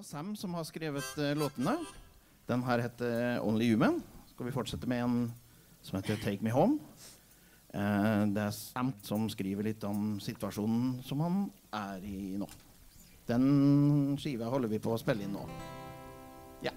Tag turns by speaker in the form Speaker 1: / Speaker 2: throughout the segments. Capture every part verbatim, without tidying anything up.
Speaker 1: Sam som har skrevet uh, låtene. Den her heter Only Human. Skal vi fortsette med en som heter Take Me Home. Uh, det er Sam som skriver litt om situasjonen som han er i nå. Den skiva holder vi på å spille inn nå. Ja.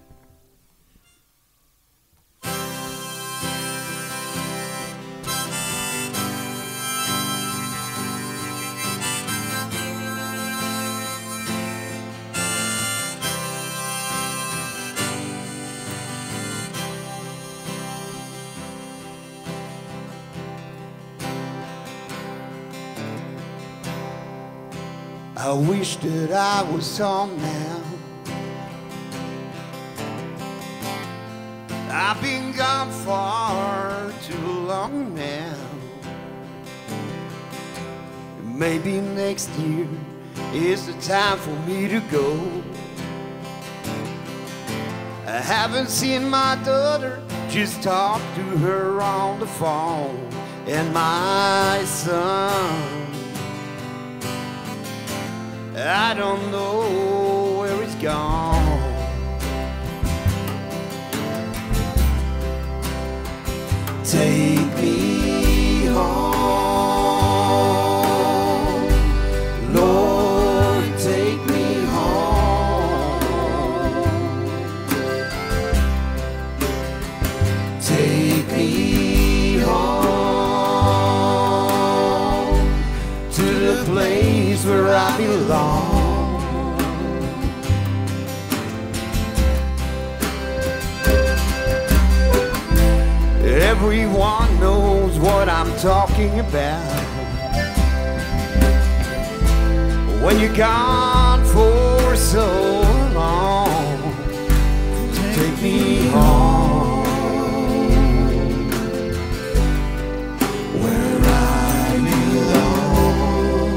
Speaker 2: I wish that I was home now. I've been gone far too long now. Maybe next year is the time for me to go. I haven't seen my daughter, just talked to her on the phone. And my son, I don't know where he's gone. Take me home, Lord, take me home. Take me home to the place where I belong. Everyone knows what I'm talking about. When you're gone for so long, take me home where I belong.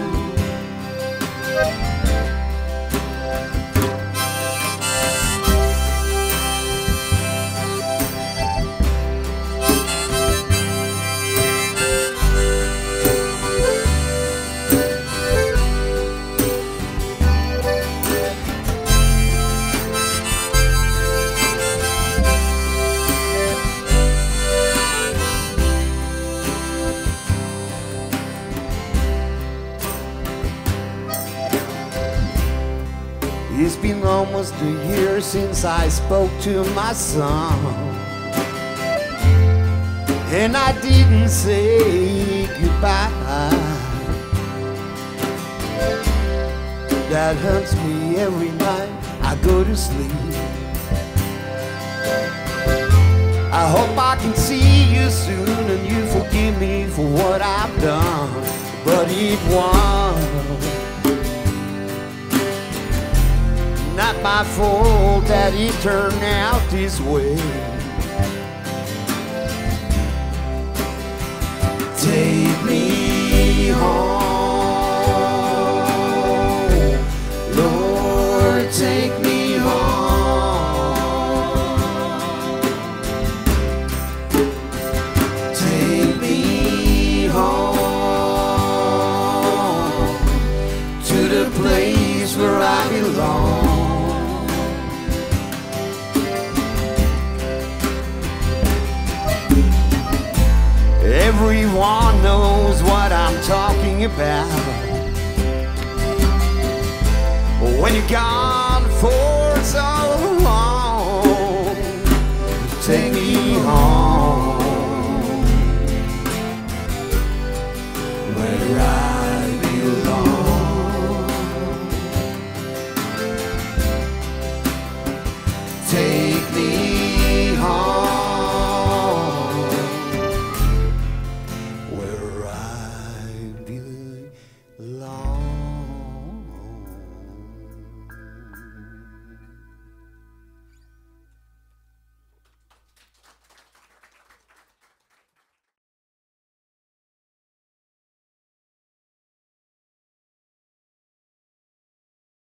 Speaker 2: It's been almost a year since I spoke to my son, and I didn't say goodbye. That hurts me every night I go to sleep. I hope I can see you soon and you forgive me for what I've done, but it won't. Not my fault that it turned out this way. Take me home, Lord, take me home. Take me home to the place where I belong. Everyone knows what I'm talking about. When you're gone for so